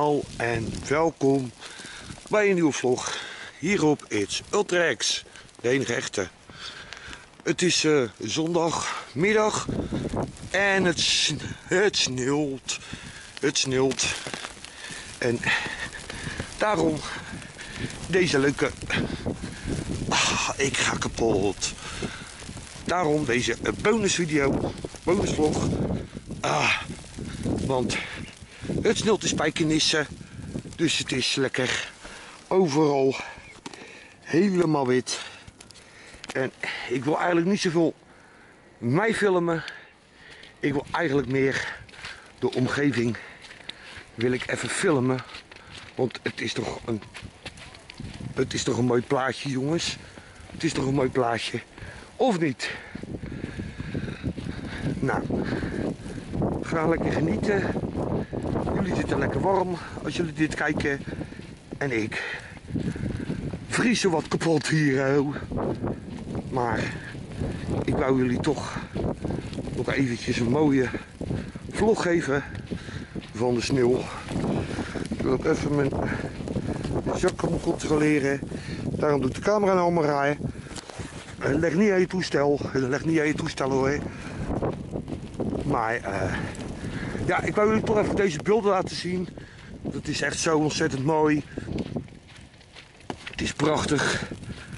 allemaal en welkom bij een nieuwe vlog hier op It's Ultrax, de enige echte. Het is zondagmiddag en het sneeuwt en daarom deze leuke, ik ga kapot, daarom deze bonusvlog, want het sneeuwt in Spijkenisse, dus het is lekker overal helemaal wit. En ik wil eigenlijk niet zoveel mij filmen. Ik wil eigenlijk meer de omgeving wil ik even filmen. Want het is toch een mooi plaatje, jongens. Het is toch een mooi plaatje. Of niet? Nou, ga lekker genieten. Jullie zitten lekker warm als jullie dit kijken. En ik vries zo wat kapot hier. Maar ik wou jullie toch nog eventjes een mooie vlog geven van de sneeuw. Ik wil ook even mijn zak controleren. Daarom doet de camera nou maar raar. Leg niet aan je toestel. Leg niet aan je toestel hoor. Maar ja, ik wou jullie toch even deze beelden laten zien. Het is echt zo ontzettend mooi. Het is prachtig.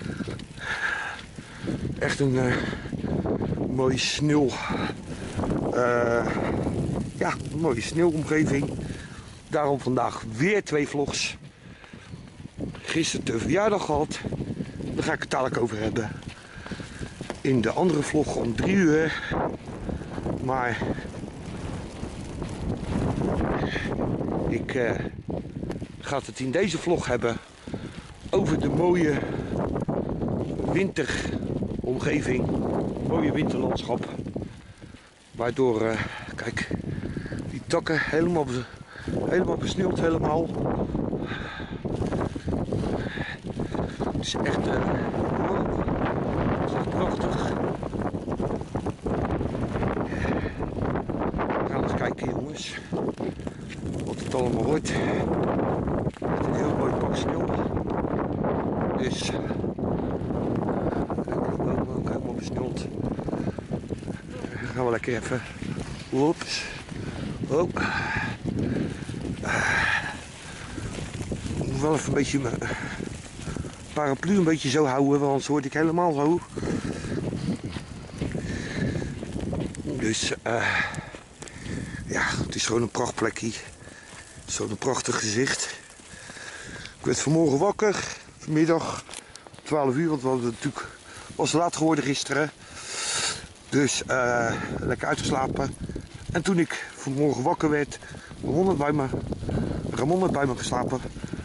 Echt een mooie sneeuw. Ja, een mooie sneeuwomgeving. Daarom vandaag weer 2 vlogs. Gisteren de verjaardag gehad. Daar ga ik het dadelijk over hebben. In de andere vlog om 3 uur. Maar ik ga het in deze vlog hebben over de mooie winteromgeving, mooie winterlandschap. Waardoor, kijk, die takken helemaal besneeuwd helemaal. Het is echt, het is echt prachtig. We gaan eens kijken, jongens, wat het allemaal wordt. Echt een heel mooi pak sneeuw. Dus kijk maar besneeuwd. Dan gaan we lekker even. Oeps. Oh. Ik moet wel even een beetje mijn paraplu een beetje zo houden, want anders word ik helemaal zo. Dus ja, het is gewoon een prachtplekje. Zo'n prachtig gezicht. Ik werd vanmorgen wakker, vanmiddag 12 uur, want we hadden natuurlijk, was laat geworden gisteren. Dus lekker uitgeslapen. En toen ik vanmorgen wakker werd, Ramon had bij me geslapen.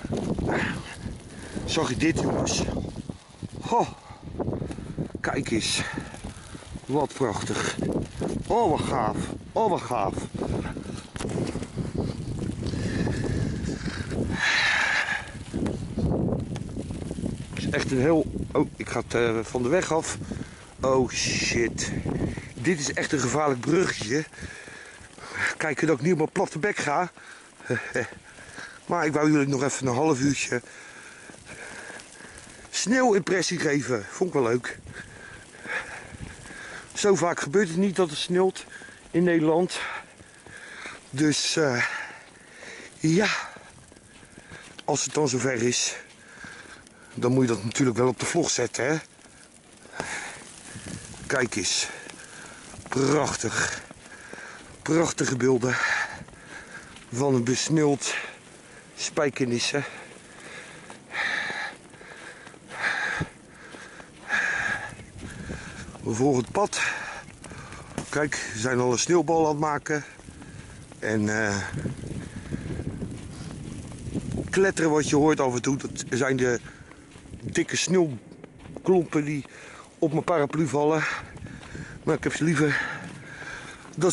Zag ik dit, jongens. Oh, kijk eens. Wat prachtig. Oh, wat gaaf. Oh, wat gaaf. Het is echt een heel... Oh, ik ga het van de weg af. Oh, shit. Dit is echt een gevaarlijk bruggetje. Kijk dat ik niet op mijn platte bek ga. Maar ik wou jullie nog even een half uurtje sneeuwimpressie geven. Vond ik wel leuk. Zo vaak gebeurt het niet dat het sneeuwt in Nederland. Dus ja, als het dan zover is, dan moet je dat natuurlijk wel op de vlog zetten, hè. Kijk eens. Prachtig. Prachtige beelden van een besneeuwd Spijkenisse. We volgen het pad. Kijk, we zijn al een sneeuwbal aan het maken. En kletteren wat je hoort af en toe, dat zijn de dikke sneeuwklompen die op mijn paraplu vallen. Maar ik heb liever dat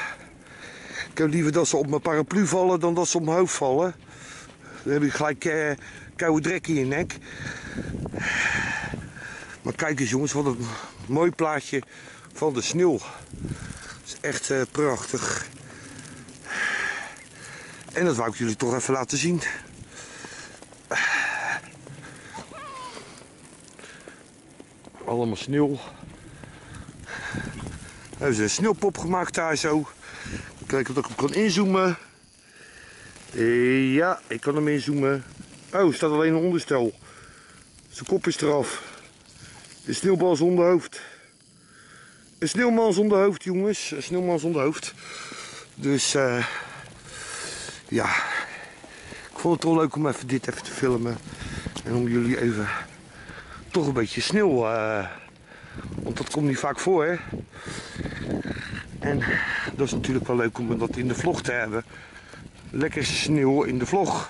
ze op mijn paraplu vallen dan dat ze op mijn hoofd vallen. Dan heb ik gelijk koude drek in je nek. Maar kijk eens, jongens, wat een mooi plaatje van de sneeuw. Het is echt prachtig. En dat wou ik jullie toch even laten zien. Allemaal sneeuw. Hebben ze een sneeuwpop gemaakt daar zo. Kijken of ik hem kan inzoomen. Ja, ik kan hem inzoomen. Oh, er staat alleen een onderstel. Zijn kop is eraf. De sneeuwbal zonder hoofd. Een sneeuwman zonder hoofd, jongens. Een sneeuwman zonder hoofd. Dus ja, ik vond het wel leuk om even dit te filmen. En om jullie even toch een beetje sneeuw, want dat komt niet vaak voor, hè. En dat is natuurlijk wel leuk om dat in de vlog te hebben. Lekker sneeuw in de vlog.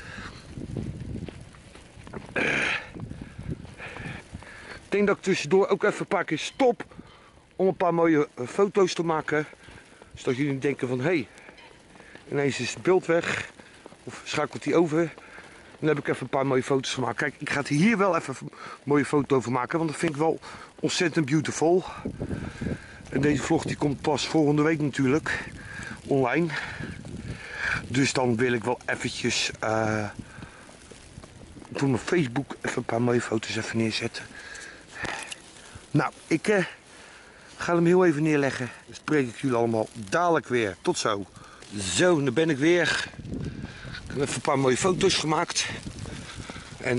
Ik denk dat ik tussendoor ook even een paar keer stop om een paar mooie foto's te maken. Zodat jullie denken van, hé, hey, ineens is het beeld weg. Of schakelt hij over. Dan heb ik even een paar mooie foto's gemaakt. Kijk, ik ga er hier wel even een mooie foto over maken. Want dat vind ik wel ontzettend beautiful. En deze vlog die komt pas volgende week natuurlijk online. Dus dan wil ik wel eventjes voor mijn Facebook even een paar mooie foto's even neerzetten. Nou, ik ga hem heel even neerleggen. Dan spreek ik jullie allemaal dadelijk weer. Tot zo. Zo, daar ben ik weer. Ik heb even een paar mooie foto's gemaakt. En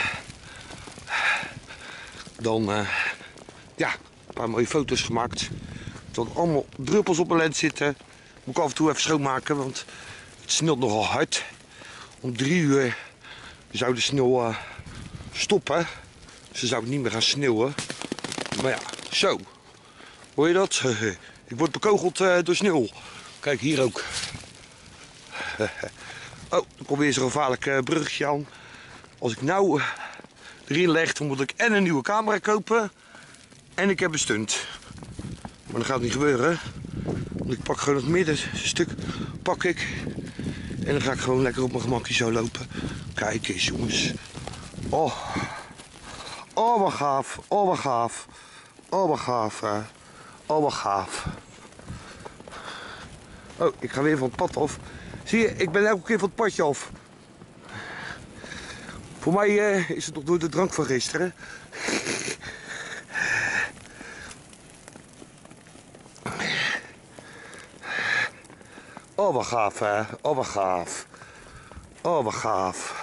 dan ja, een paar mooie foto's gemaakt. Dan allemaal druppels op mijn lens zitten. Moet ik af en toe even schoonmaken, want het sneeuwt nogal hard. Om 3 uur zou de sneeuw stoppen. Ze zou niet meer gaan sneeuwen. Maar ja, zo. Hoor je dat? Ik word bekogeld door sneeuw. Kijk, hier ook. Oh, er komt weer zo'n gevaarlijk bruggetje aan. Als ik nou erin leg, dan moet ik en een nieuwe camera kopen. En ik heb een stunt. Maar dat gaat niet gebeuren. Want ik pak gewoon het middenstuk. Pak ik. En dan ga ik gewoon lekker op mijn gemakje zo lopen. Kijk eens, jongens. Oh. Oh, wat gaaf. Oh, wat gaaf. Oh, wat gaaf. Oh, wat gaaf. Oh, ik ga weer van het pad af. Zie je, ik ben elke keer van het padje af. Voor mij is het nog door de drank van gisteren. Oh, wat gaaf, hè. Oh, wat gaaf. Oh, wat gaaf.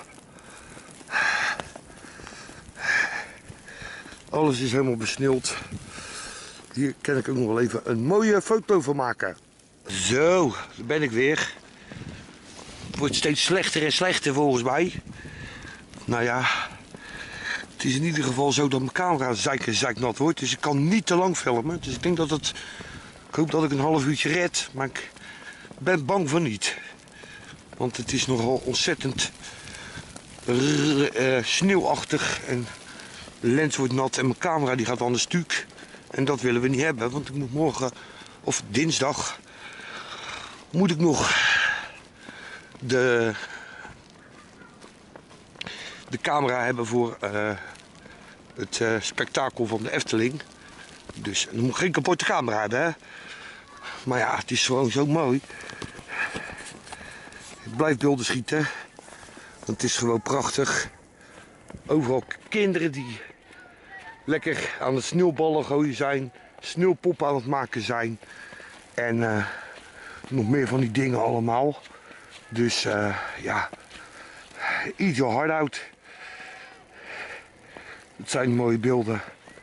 Alles is helemaal besneeuwd. Hier kan ik ook nog wel even een mooie foto van maken. Zo, daar ben ik weer. Het wordt steeds slechter en slechter volgens mij. Nou ja, het is in ieder geval zo dat mijn camera zeiknat wordt. Dus ik kan niet te lang filmen. Dus ik denk dat het... Ik hoop dat ik een half uurtje red. Maar ik ben bang van niet. Want het is nogal ontzettend sneeuwachtig. En de lens wordt nat en mijn camera die gaat aan de stuk. En dat willen we niet hebben. Want ik moet morgen, of dinsdag, moet ik nog de camera hebben voor het spektakel van de Efteling. Dus dan moet ik geen kapotte camera hebben, hè. Maar ja, het is gewoon zo mooi. Ik blijf beelden schieten. Want het is gewoon prachtig. Overal kinderen die lekker aan het sneeuwballen gooien zijn. Sneeuwpoppen aan het maken zijn. En nog meer van die dingen allemaal. Dus ja, eat your heart out. Het zijn mooie beelden.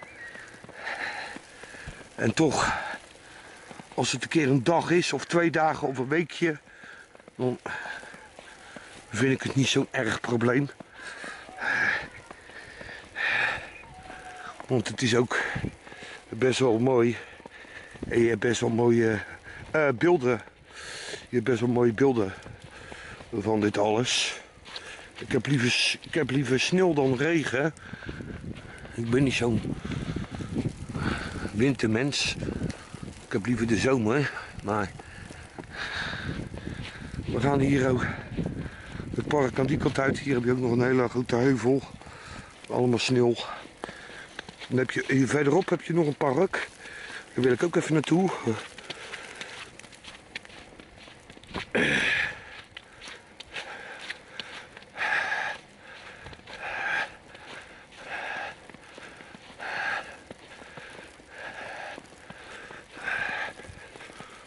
En toch, als het een keer een dag is, of 2 dagen of een weekje, dan vind ik het niet zo'n erg probleem. Want het is ook best wel mooi. En je hebt best wel mooie beelden. Je hebt best wel mooie beelden van dit alles. Ik heb liever sneeuw dan regen. Ik ben niet zo'n wintermens. Ik heb liever de zomer. Maar we gaan hier ook het park aan die kant uit. Hier heb je ook nog een hele grote heuvel. Allemaal sneeuw. Dan heb je, hier verderop heb je nog een park. Daar wil ik ook even naartoe.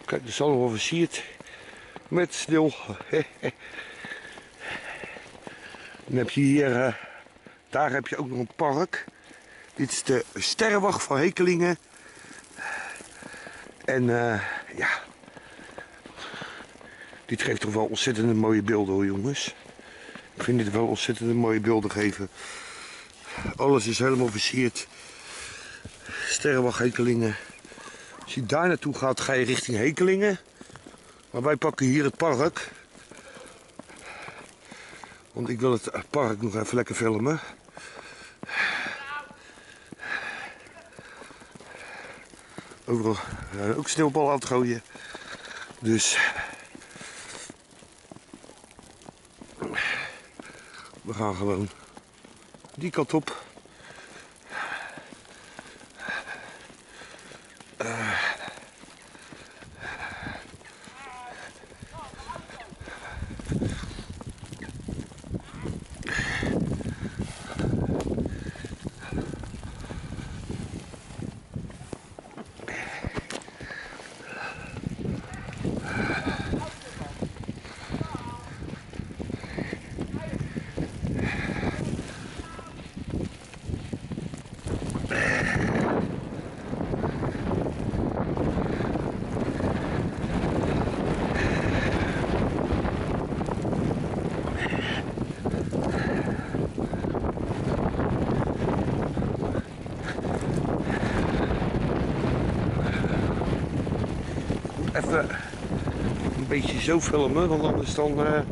Kijk, dat is allemaal versierd met sneeuw. Dan heb je hier, daar heb je ook nog een park. Dit is de Sterrenwacht van Hekelingen. En ja, dit geeft toch wel ontzettend mooie beelden hoor jongens. Ik vind dit wel ontzettend mooie beelden geven. Alles is helemaal versierd. Sterrenwacht Hekelingen. Als je daar naartoe gaat, ga je richting Hekelingen. Maar wij pakken hier het park. Want ik wil het park nog even lekker filmen. Overal ook sneeuwbal aan het gooien. Dus we gaan gewoon die kant op. Even een beetje zo filmen, want anders dan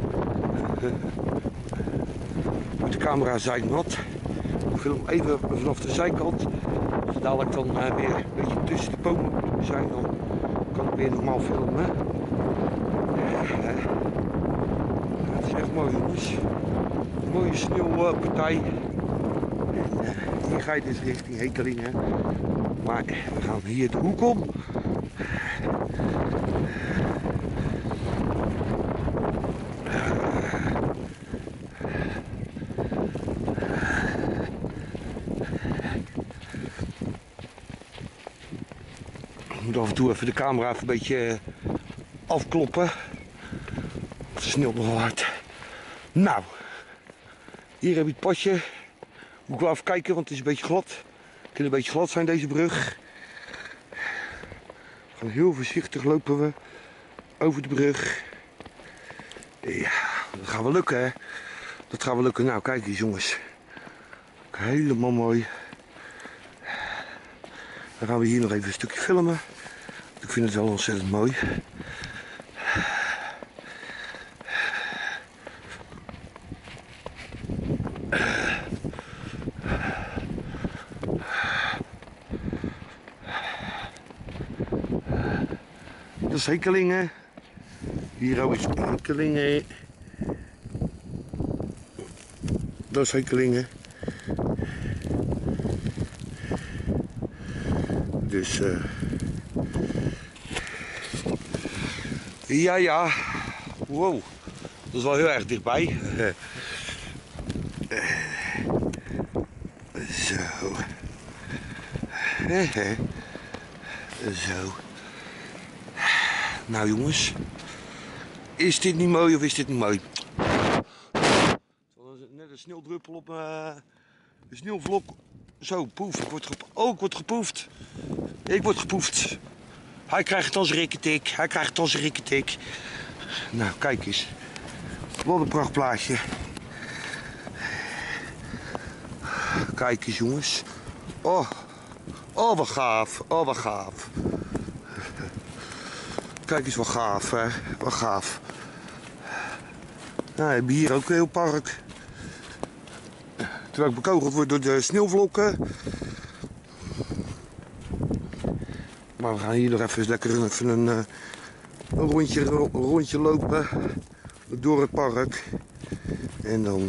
wordt de camera zijnat. Ik film even vanaf de zijkant. Als dadelijk dan weer een beetje tussen de bomen zijn, dan kan ik weer normaal filmen. Ja, het is echt mooi jongens. Een mooie sneeuwpartij. Hier ga je dus richting Hekelingen. Maar we gaan hier de hoek om. Ik moet af en toe even de camera even een beetje afkloppen. Het sneeuwt nogal hard. Nou, hier heb je het pasje. Moet ik wel even kijken, want het is een beetje glad. Het kan een beetje glad zijn deze brug. We gaan heel voorzichtig lopen we over de brug. Ja, dat gaat wel lukken hè. Dat gaat wel lukken. Nou, kijk eens jongens. Helemaal mooi. Dan gaan we hier nog even een stukje filmen. Ik vind het wel ontzettend mooi. Dat is Hekelingen. Hier ook is Hekelingen. Dat is Hekelingen. Dus ja, wow, dat is wel heel erg dichtbij. Zo. Zo. Nou jongens, is dit niet mooi of is dit niet mooi? Net een sneeuwdruppel op een sneeuwvlok. Zo, poef, ik word gepoefd. Ik word gepoefd. Hij krijgt als rikketik, hij krijgt als rikketik. Nou, kijk eens. Wat een prachtplaatje. Kijk eens jongens. Oh, wat gaaf, oh wat gaaf. Kijk eens wat gaaf, hè. Wat gaaf. Nou, we hebben hier ook een heel park. Terwijl ik bekogeld word door de sneeuwvlokken. Maar we gaan hier nog even lekker een rondje lopen. Door het park. En dan...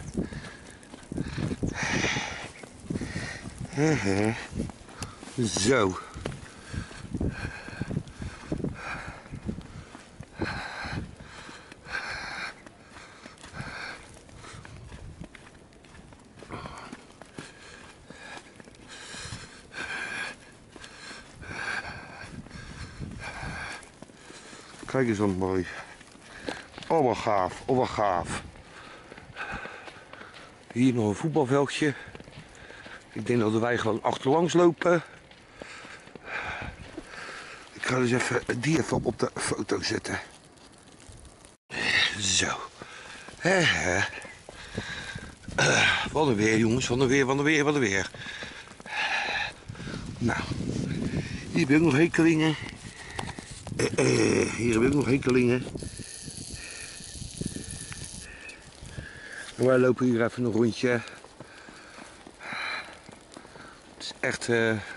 Zo. Kijk eens wat mooi. Oh wat gaaf, oh wat gaaf. Hier nog een voetbalveldje. Ik denk dat wij gewoon achterlangs lopen. Ik ga dus even op de foto zetten. Zo. Wat een weer jongens, wat een weer, wat een weer, wat een weer. Nou, hier heb ik nog hekelingen. Hier heb ik nog hekelingen. En wij lopen hier even een rondje. Het is echt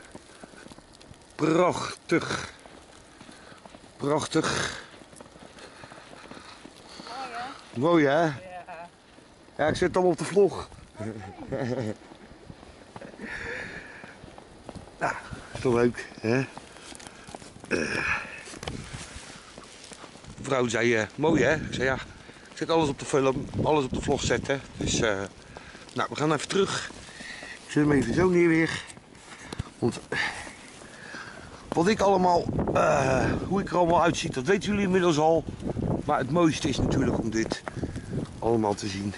prachtig. Prachtig. Mooi hè? Ja. Ja, ik zit allemaal op de vlog. Nou, is toch leuk, hè? De vrouw zei, mooi hè? Ik zei ja, ik zet alles op de film, alles op de vlog zetten. Dus, nou, we gaan even terug. Ik zet hem even zo neer weer. Want, wat ik allemaal, hoe ik er allemaal uitziet, dat weten jullie inmiddels al. Maar het mooiste is natuurlijk om dit allemaal te zien.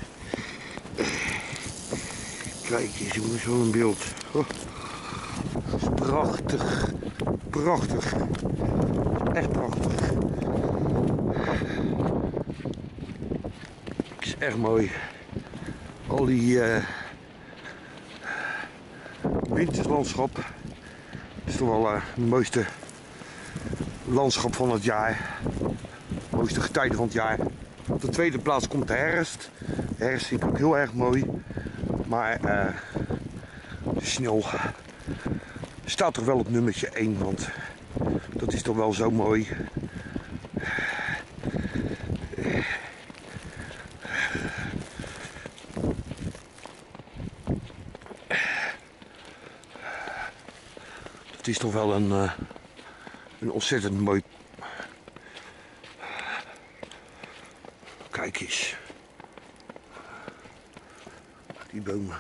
Kijk eens jongens, zo'n beeld. Oh, dat is prachtig. Prachtig. Echt prachtig. Het is echt mooi. Al die winterslandschap. Het is toch wel het mooiste landschap van het jaar. De mooiste getijden van het jaar. Op de tweede plaats komt de herfst. De herfst vind ik ook heel erg mooi. Maar de sneeuw staat toch wel op nummertje 1, want dat is toch wel zo mooi. Het is toch wel een ontzettend mooi. Kijk eens. Die bomen.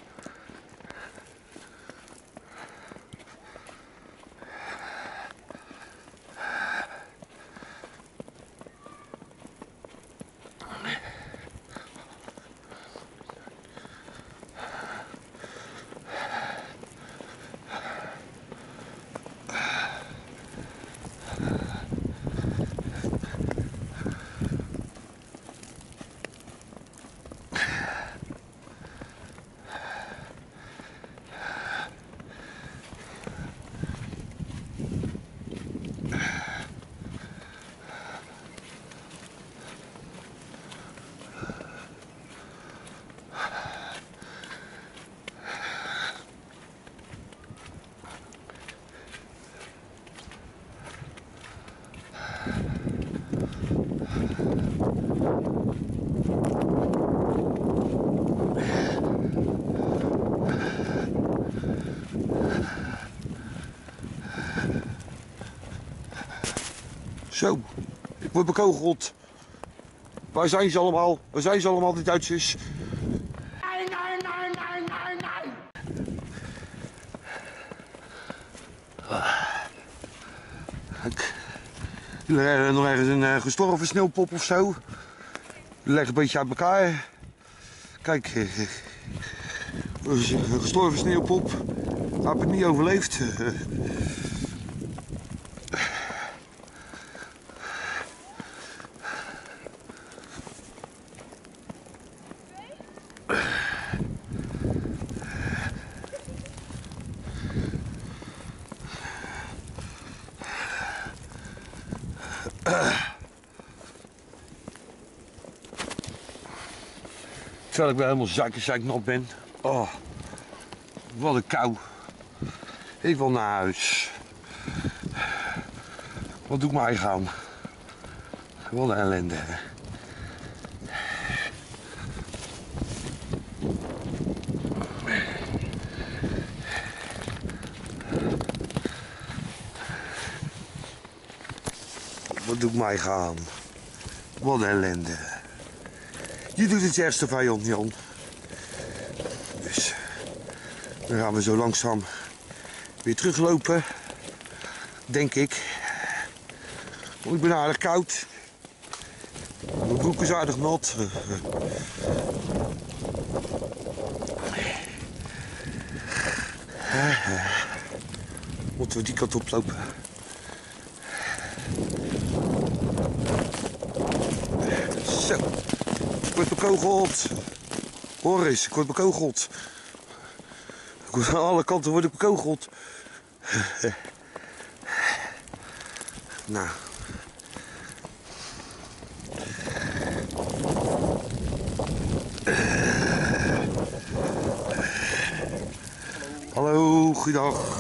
Zo, ik word bekogeld. Waar zijn ze allemaal? Waar zijn ze allemaal, die Duitsers? Nee, nee, nee, nee, nee, nee. Kijk, jullie hebben nog ergens een gestorven sneeuwpop of zo. Die leggen een beetje uit elkaar. Kijk, een gestorven sneeuwpop. Heb het niet overleefd. Terwijl ik wel helemaal zeiknat ben. Oh, wat een kou. Ik wil naar huis. Wat doe ik mij gaan? Wat een ellende. Wat doe ik mij gaan? Wat een ellende. Je doet het eerste vijand, Jan. Dus dan gaan we zo langzaam weer teruglopen. Denk ik. Ik ben aardig koud. Mijn broek is aardig nat. Moeten we die kant oplopen? Zo, ik word bekogeld. Hoor eens, ik word bekogeld. Aan alle kanten word ik bekogeld. Nou. Hallo, goeiedag.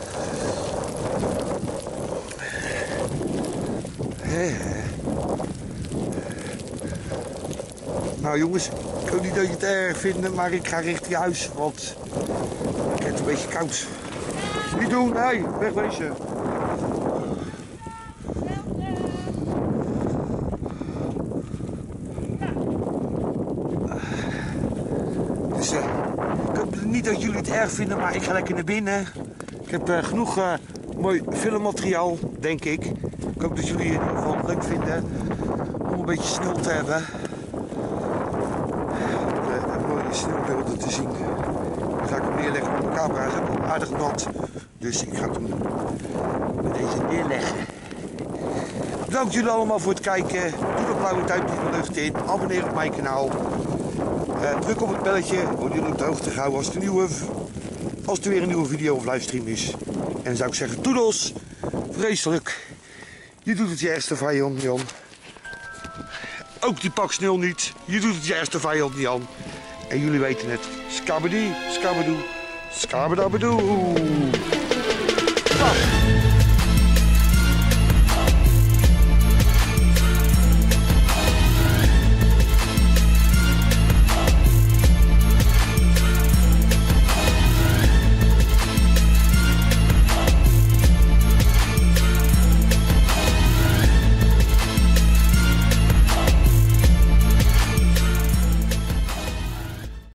Nou jongens, ik hoop niet dat je het erg vindt, maar ik ga richting huis, want ik heb het een beetje koud. Niet doen, nee, wegwezen. Dus ik hoop niet dat jullie het erg vinden, maar ik ga lekker naar binnen. Ik heb genoeg mooi filmmateriaal, denk ik. Ik hoop dat jullie het in ieder geval leuk vinden om een beetje sneeuw te hebben. Mooie sneeuwbeelden te zien. Dan ga ik hem neerleggen op mijn camera. Hij is ook wel aardig nat. Dus ik ga hem met deze neerleggen. Bedankt jullie allemaal voor het kijken. Doe dat blauwe duimpje in de lucht in. Abonneer op mijn kanaal. Druk op het belletje. Worden jullie op de hoogte gehouden als er weer een nieuwe video of livestream is. En dan zou ik zeggen, toedels. Vreselijk. Je doet het je ergste vijand niet aan. Ook die pak sneeuw niet. Je doet het je ergste vijand niet aan. En jullie weten het. Skabadie, skabadoe, skabadabadoe.